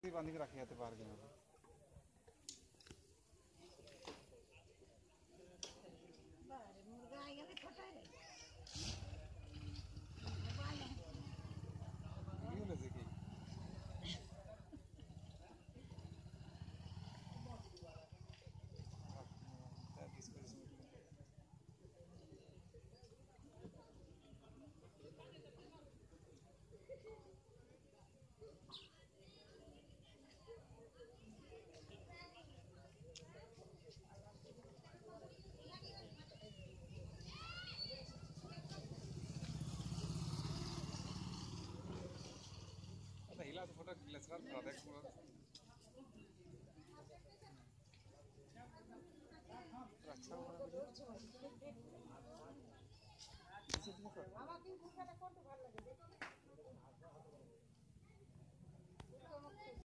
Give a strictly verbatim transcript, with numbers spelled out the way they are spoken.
बांध के रखे जाते बाहर के यहाँ हिला तो फोटो लेसरा करा देख अच्छा हो रहा है